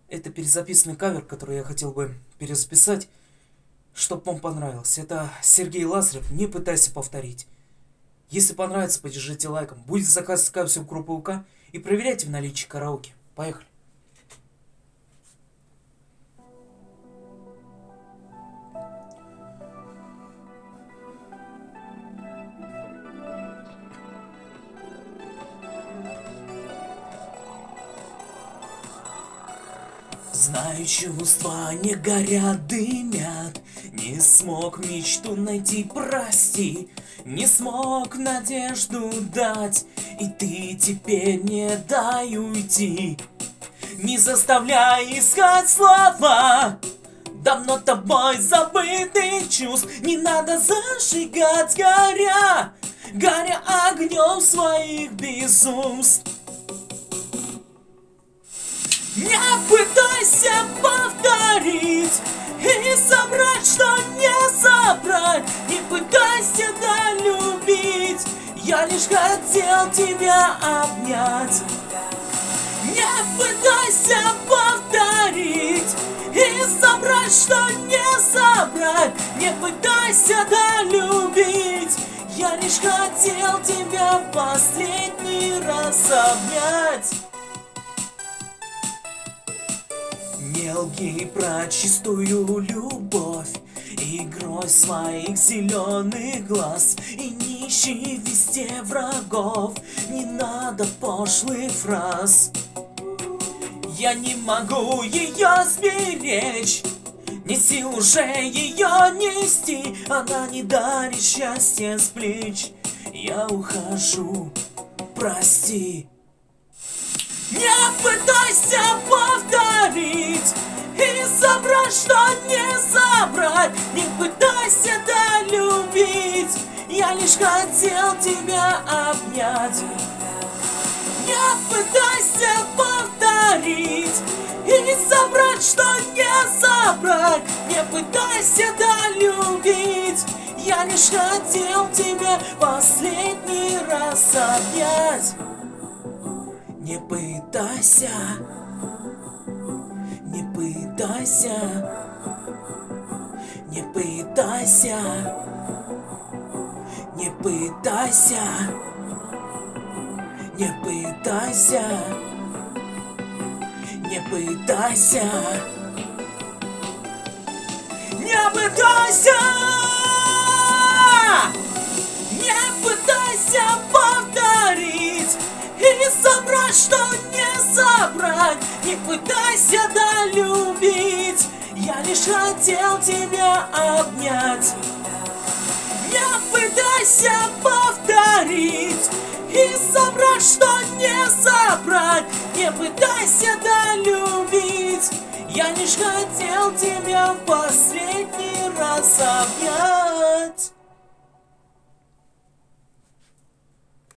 Это перезаписанный кавер, который я хотел бы перезаписать, чтобы вам понравился. Это Сергей Лазарев, не пытайся повторить. Если понравится, поддержите лайком. Будет заказ в группу УК и проверяйте в наличии караоке. Поехали. Знаю, чувства не горят, дымят. Не смог мечту найти, прости. Не смог надежду дать, и ты теперь не дай уйти. Не заставляй искать слова давно тобой забытых чувств. Не надо зажигать, горя огнем своих безумств. Не пытайся повторить и собрать, что не собрать. Не пытайся долюбить, я лишь хотел тебя обнять. Не пытайся повторить и собрать, что не собрать. Не пытайся долюбить, я лишь хотел тебя в последний раз обнять. Не лги про чистую любовь, игрой своих зеленых глаз, и не ищи везде врагов, не надо пошлых фраз. Я не могу ее сберечь, не сил уже ее нести, она не дарит счастья с плеч. Я ухожу, прости. Не пытайся повторить и собрать, что не собрать. Не пытайся долюбить, я лишь хотел тебя обнять. Не пытайся повторить и собрать, что не собрать. Не пытайся долюбить, я лишь хотел тебя последний раз обнять. Не пытайся, не пытайся, не пытайся, не пытайся, не пытайся, не пытайся, не пытайся, не пытайся повторить и собрать, что не собрать. Не пытайся долюбить, я лишь хотел тебя обнять. Не пытайся повторить и собрать, что не собрать. Не пытайся долюбить, я лишь хотел тебя в последний раз обнять.